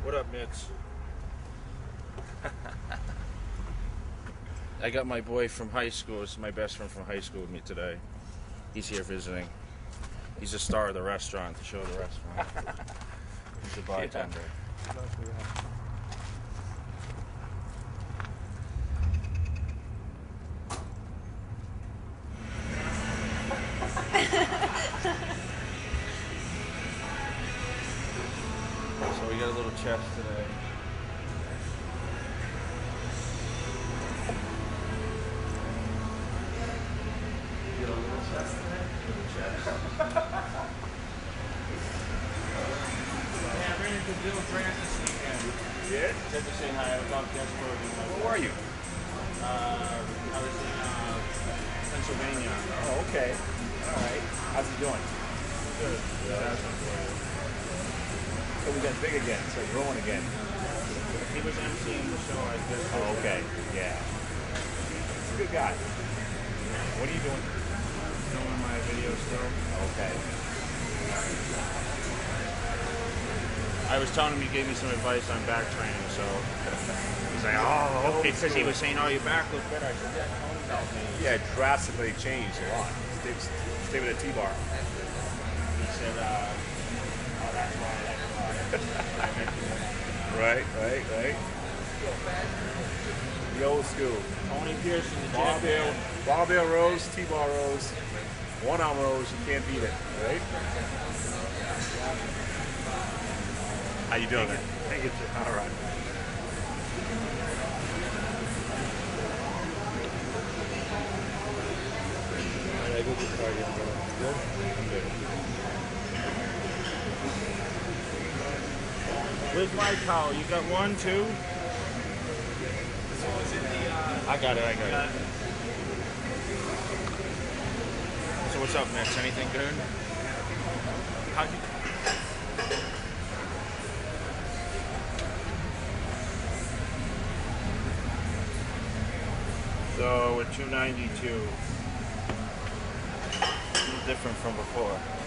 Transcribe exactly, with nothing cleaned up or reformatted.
What up, Mitch? I got my boy from high school. It's my best friend from high school with me today. He's here visiting. He's the star of the restaurant, the show of the restaurant. He's a bartender. Yeah. So we got a little chest today. You got a little chest today? Little chest. Yeah, I ran into Bill Grant this weekend. Yeah? Said to say hi. I was out there for Where were you? Uh, I was in uh, Pennsylvania. Oh, okay. All right. How's he doing? Good. Yeah. So we got big again. So growing again. He was emceeing the show. I guess. Oh, okay. Yeah. He's a good guy. What are you doing? Filming my video still. Okay. I was telling him he gave me some advice on back training, so He's like, oh, okay. because he was saying, "Oh, your back looks better." I said, "Yeah, Tony helped me." Yeah, drastically changed a lot. Stay, stay with a T-bar. He said, uh, "Oh, that's why I like it." Right, right, right. The old school. Tony Pearson, the Barbell, champion. barbell rows, T-bar rows, one-arm rows. You can't beat it, right? How you doing, man? Thank you, sir. All right. I go to the party. Good? I'm good. Where's my towel? You got one, two? I got it, I got it. So what's up, Mitch? Anything good? How'd you... So we're two ninety-two. A little different from before.